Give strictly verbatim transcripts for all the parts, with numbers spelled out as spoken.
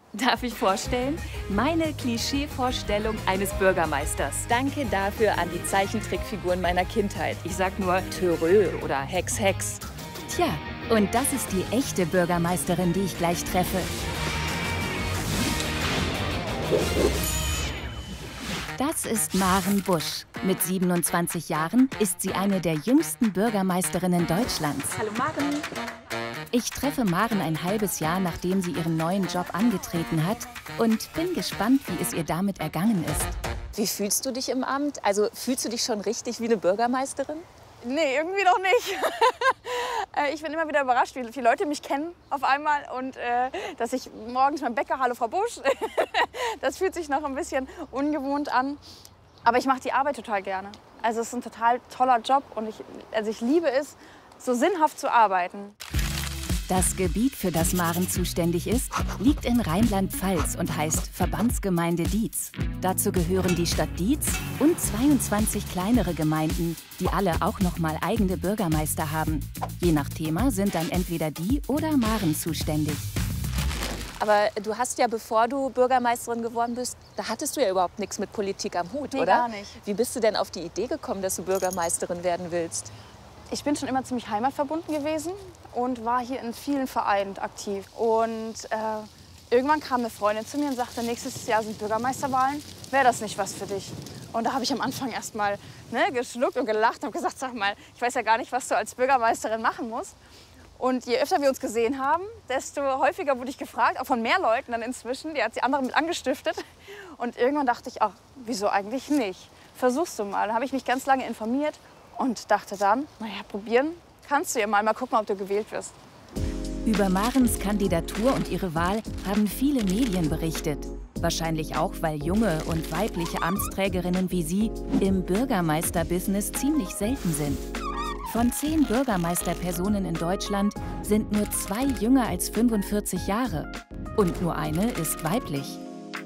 Darf ich vorstellen? Meine Klischeevorstellung eines Bürgermeisters. Danke dafür an die Zeichentrickfiguren meiner Kindheit. Ich sag nur Törö oder Hex Hex. Tja, und das ist die echte Bürgermeisterin, die ich gleich treffe. Das ist Maren Busch. Mit siebenundzwanzig Jahren ist sie eine der jüngsten Bürgermeisterinnen Deutschlands. Hallo Maren. Ich treffe Maren ein halbes Jahr, nachdem sie ihren neuen Job angetreten hat und bin gespannt, wie es ihr damit ergangen ist. Wie fühlst du dich im Amt? Also fühlst du dich schon richtig wie eine Bürgermeisterin? Nee, irgendwie noch nicht. Ich bin immer wieder überrascht, wie viele Leute mich kennen auf einmal und äh, dass ich morgens beim Bäcker, hallo Frau Busch, das fühlt sich noch ein bisschen ungewohnt an. Aber ich mache die Arbeit total gerne. Also es ist ein total toller Job und ich, also ich liebe es, so sinnhaft zu arbeiten. Das Gebiet, für das Maren zuständig ist, liegt in Rheinland-Pfalz und heißt Verbandsgemeinde Dietz. Dazu gehören die Stadt Dietz und zweiundzwanzig kleinere Gemeinden, die alle auch noch mal eigene Bürgermeister haben. Je nach Thema sind dann entweder die oder Maren zuständig. Aber du hast ja, bevor du Bürgermeisterin geworden bist, da hattest du ja überhaupt nichts mit Politik am Hut, Nee, oder? gar nicht. Wie bist du denn auf die Idee gekommen, dass du Bürgermeisterin werden willst? Ich bin schon immer ziemlich heimatverbunden gewesen und war hier in vielen Vereinen aktiv. Und äh, irgendwann kam eine Freundin zu mir und sagte, nächstes Jahr sind Bürgermeisterwahlen, wäre das nicht was für dich? Und da habe ich am Anfang erst mal ne, geschluckt und gelacht und gesagt, sag mal, ich weiß ja gar nicht, was du als Bürgermeisterin machen musst. Und je öfter wir uns gesehen haben, desto häufiger wurde ich gefragt, auch von mehr Leuten dann inzwischen. Die hat die anderen mit angestiftet. Und irgendwann dachte ich, ach, wieso eigentlich nicht? Versuchst du mal. Dann habe ich mich ganz lange informiert und dachte dann, naja, probieren kannst du ja mal, mal gucken, ob du gewählt wirst. Über Marens Kandidatur und ihre Wahl haben viele Medien berichtet. Wahrscheinlich auch, weil junge und weibliche Amtsträgerinnen wie sie im Bürgermeisterbusiness ziemlich selten sind. Von zehn Bürgermeisterpersonen in Deutschland sind nur zwei jünger als fünfundvierzig Jahre. Und nur eine ist weiblich.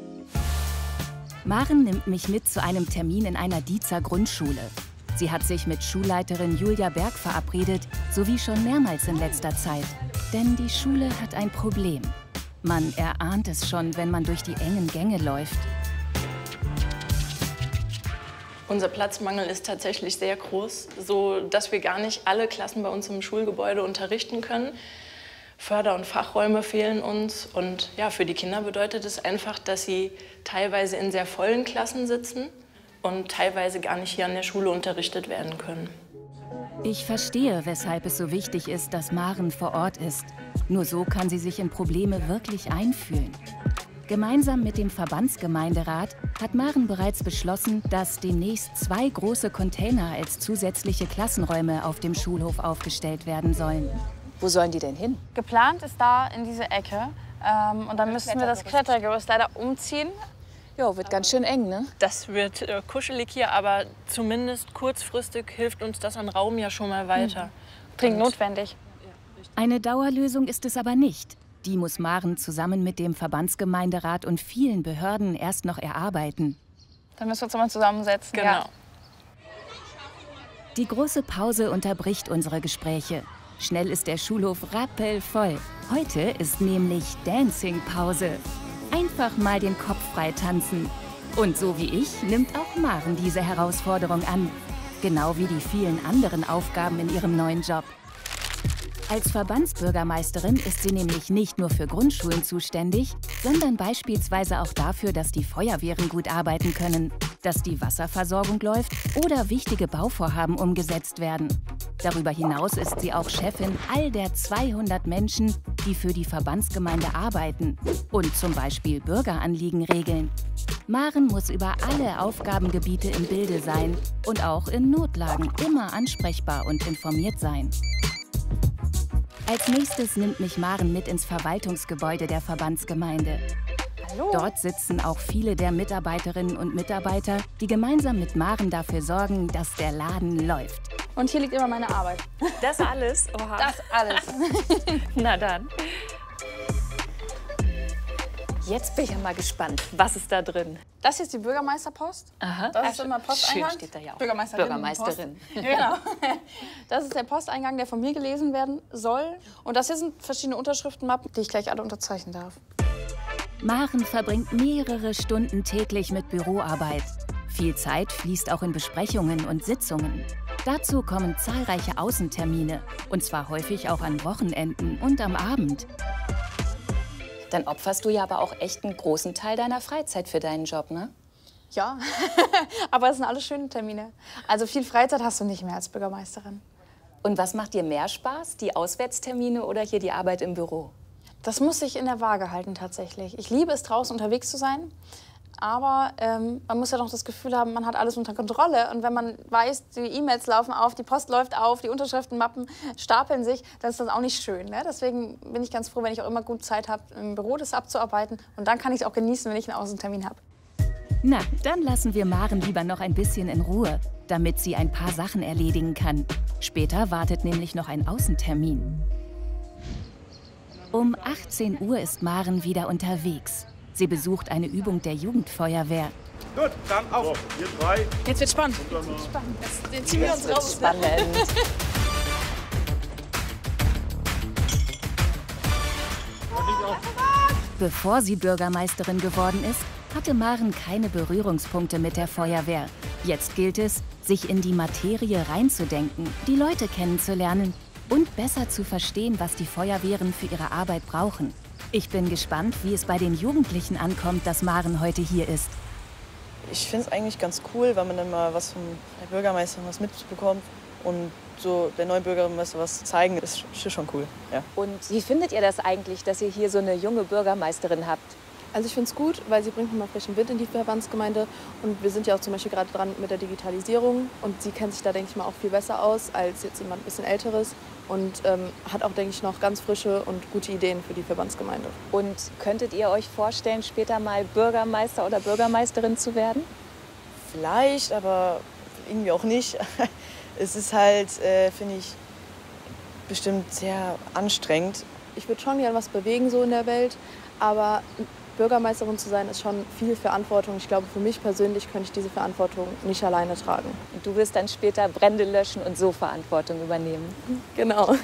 Maren nimmt mich mit zu einem Termin in einer Dietzer Grundschule. Sie hat sich mit Schulleiterin Julia Berg verabredet, sowie schon mehrmals in letzter Zeit. Denn die Schule hat ein Problem. Man erahnt es schon, wenn man durch die engen Gänge läuft. Unser Platzmangel ist tatsächlich sehr groß, so dass wir gar nicht alle Klassen bei uns im Schulgebäude unterrichten können. Förder- und Fachräume fehlen uns. Und ja, für die Kinder bedeutet es einfach, dass sie teilweise in sehr vollen Klassen sitzen und teilweise gar nicht hier an der Schule unterrichtet werden können. Ich verstehe, weshalb es so wichtig ist, dass Maren vor Ort ist. Nur so kann sie sich in Probleme wirklich einfühlen. Gemeinsam mit dem Verbandsgemeinderat hat Maren bereits beschlossen, dass demnächst zwei große Container als zusätzliche Klassenräume auf dem Schulhof aufgestellt werden sollen. Wo sollen die denn hin? Geplant ist da in diese Ecke. Ähm, und dann müssen wir das Klettergerüst leider umziehen. Ja, wird ganz schön eng, ne? Das wird äh, kuschelig hier, aber zumindest kurzfristig hilft uns das an Raum ja schon mal weiter. Dringend notwendig. Eine Dauerlösung ist es aber nicht. Die muss Maren zusammen mit dem Verbandsgemeinderat und vielen Behörden erst noch erarbeiten. Dann müssen wir uns mal zusammensetzen. Genau. Ja. Die große Pause unterbricht unsere Gespräche. Schnell ist der Schulhof rappelvoll. Heute ist nämlich Dancing-Pause. Einfach mal den Kopf frei tanzen. Und so wie ich nimmt auch Maren diese Herausforderung an. Genau wie die vielen anderen Aufgaben in ihrem neuen Job. Als Verbandsbürgermeisterin ist sie nämlich nicht nur für Grundschulen zuständig, sondern beispielsweise auch dafür, dass die Feuerwehren gut arbeiten können, dass die Wasserversorgung läuft oder wichtige Bauvorhaben umgesetzt werden. Darüber hinaus ist sie auch Chefin all der zweihundert Menschen, die für die Verbandsgemeinde arbeiten und zum Beispiel Bürgeranliegen regeln. Maren muss über alle Aufgabengebiete im Bilde sein und auch in Notlagen immer ansprechbar und informiert sein. Als nächstes nimmt mich Maren mit ins Verwaltungsgebäude der Verbandsgemeinde. Hallo. Dort sitzen auch viele der Mitarbeiterinnen und Mitarbeiter, die gemeinsam mit Maren dafür sorgen, dass der Laden läuft. Und hier liegt immer meine Arbeit. Das alles? Oha. Das alles. Na dann. Jetzt bin ich ja mal gespannt. Was ist da drin? Das hier ist die Bürgermeisterpost. Aha. Das ist immer Posteingang. Schön steht da ja auch. Bürgermeisterin. Bürgermeisterin. Genau. Das ist der Posteingang, der von mir gelesen werden soll. Und das hier sind verschiedene Unterschriftenmappen, die ich gleich alle unterzeichnen darf. Maren verbringt mehrere Stunden täglich mit Büroarbeit. Viel Zeit fließt auch in Besprechungen und Sitzungen. Dazu kommen zahlreiche Außentermine, und zwar häufig auch an Wochenenden und am Abend. Dann opferst du ja aber auch echt einen großen Teil deiner Freizeit für deinen Job, ne? Ja, aber es sind alles schöne Termine. Also viel Freizeit hast du nicht mehr als Bürgermeisterin. Und was macht dir mehr Spaß, die Auswärtstermine oder hier die Arbeit im Büro? Das muss ich in der Waage halten tatsächlich. Ich liebe es, draußen unterwegs zu sein. Aber ähm, man muss ja noch das Gefühl haben, man hat alles unter Kontrolle. Und wenn man weiß, die E-Mails laufen auf, die Post läuft auf, die Unterschriftenmappen stapeln sich, dann ist das auch nicht schön. Ne? Deswegen bin ich ganz froh, wenn ich auch immer gut Zeit habe, im Büro das abzuarbeiten. Und dann kann ich es auch genießen, wenn ich einen Außentermin habe. Na, dann lassen wir Maren lieber noch ein bisschen in Ruhe, damit sie ein paar Sachen erledigen kann. Später wartet nämlich noch ein Außentermin. Um achtzehn Uhr ist Maren wieder unterwegs. Sie besucht eine Übung der Jugendfeuerwehr. Gut, dann auf. So, ihr drei. Jetzt wird spannend. spannend. Jetzt ziehen wir uns raus. Spannend. Bevor sie Bürgermeisterin geworden ist, hatte Maren keine Berührungspunkte mit der Feuerwehr. Jetzt gilt es, sich in die Materie reinzudenken, die Leute kennenzulernen und besser zu verstehen, was die Feuerwehren für ihre Arbeit brauchen. Ich bin gespannt, wie es bei den Jugendlichen ankommt, dass Maren heute hier ist. Ich finde es eigentlich ganz cool, weil man dann mal was vom Bürgermeister was mitbekommt und so der neuen Bürgermeister was zeigen, ist schon cool. Ja. Und wie findet ihr das eigentlich, dass ihr hier so eine junge Bürgermeisterin habt? Also ich finde es gut, weil sie bringt nochmal frischen Wind in die Verbandsgemeinde. Und wir sind ja auch zum Beispiel gerade dran mit der Digitalisierung. Und sie kennt sich da, denke ich mal, auch viel besser aus als jetzt jemand ein bisschen Älteres. Und ähm, hat auch, denke ich, noch ganz frische und gute Ideen für die Verbandsgemeinde. Und könntet ihr euch vorstellen, später mal Bürgermeister oder Bürgermeisterin zu werden? Vielleicht, aber irgendwie auch nicht. Es ist halt, äh, finde ich, bestimmt sehr anstrengend. Ich würde schon gerne was bewegen so in der Welt, aber Bürgermeisterin zu sein, ist schon viel Verantwortung. Ich glaube, für mich persönlich könnte ich diese Verantwortung nicht alleine tragen. Und du wirst dann später Brände löschen und so Verantwortung übernehmen. Genau.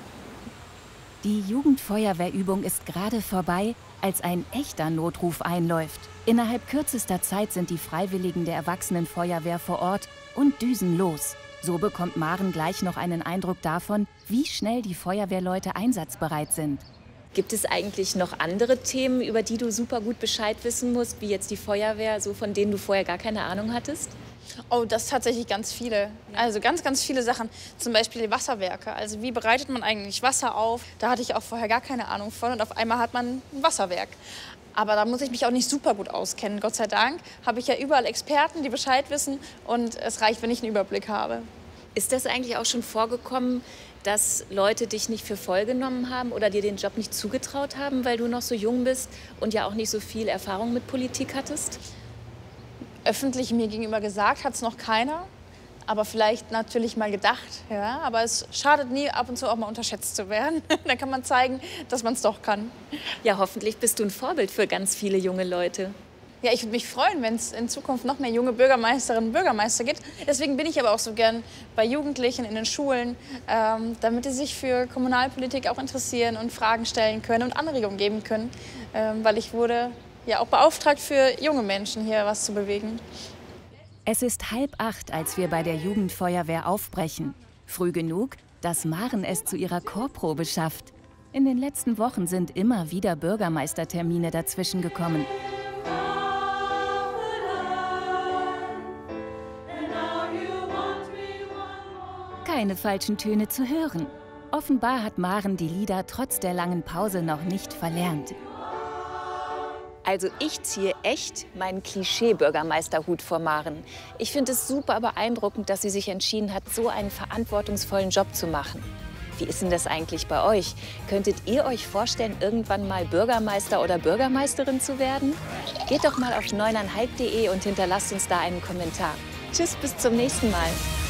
Die Jugendfeuerwehrübung ist gerade vorbei, als ein echter Notruf einläuft. Innerhalb kürzester Zeit sind die Freiwilligen der Erwachsenenfeuerwehr vor Ort und düsen los. So bekommt Maren gleich noch einen Eindruck davon, wie schnell die Feuerwehrleute einsatzbereit sind. Gibt es eigentlich noch andere Themen, über die du super gut Bescheid wissen musst, wie jetzt die Feuerwehr, so von denen du vorher gar keine Ahnung hattest? Oh, das tatsächlich ganz viele. Also ganz, ganz viele Sachen. Zum Beispiel die Wasserwerke. Also wie bereitet man eigentlich Wasser auf? Da hatte ich auch vorher gar keine Ahnung von. Und auf einmal hat man ein Wasserwerk. Aber da muss ich mich auch nicht super gut auskennen. Gott sei Dank habe ich ja überall Experten, die Bescheid wissen. Und es reicht, wenn ich einen Überblick habe. Ist das eigentlich auch schon vorgekommen, dass Leute dich nicht für voll genommen haben oder dir den Job nicht zugetraut haben, weil du noch so jung bist und ja auch nicht so viel Erfahrung mit Politik hattest? Öffentlich mir gegenüber gesagt hat es noch keiner, aber vielleicht natürlich mal gedacht. Ja? Aber es schadet nie, ab und zu auch mal unterschätzt zu werden. Dann kann man zeigen, dass man es doch kann. Ja, hoffentlich bist du ein Vorbild für ganz viele junge Leute. Ja, ich würde mich freuen, wenn es in Zukunft noch mehr junge Bürgermeisterinnen und Bürgermeister gibt. Deswegen bin ich aber auch so gern bei Jugendlichen in den Schulen, ähm, damit die sich für Kommunalpolitik auch interessieren und Fragen stellen können und Anregungen geben können. Ähm, weil ich wurde ja auch beauftragt, für junge Menschen hier was zu bewegen. Es ist halb acht, als wir bei der Jugendfeuerwehr aufbrechen. Früh genug, dass Maren es zu ihrer Chorprobe schafft. In den letzten Wochen sind immer wieder Bürgermeistertermine dazwischen gekommen. Keine falschen Töne zu hören. Offenbar hat Maren die Lieder trotz der langen Pause noch nicht verlernt. Also ich ziehe echt meinen Klischee-Bürgermeisterhut vor Maren. Ich finde es super beeindruckend, dass sie sich entschieden hat, so einen verantwortungsvollen Job zu machen. Wie ist denn das eigentlich bei euch? Könntet ihr euch vorstellen, irgendwann mal Bürgermeister oder Bürgermeisterin zu werden? Geht doch mal auf neuneinhalb punkt de und hinterlasst uns da einen Kommentar. Tschüss, bis zum nächsten Mal.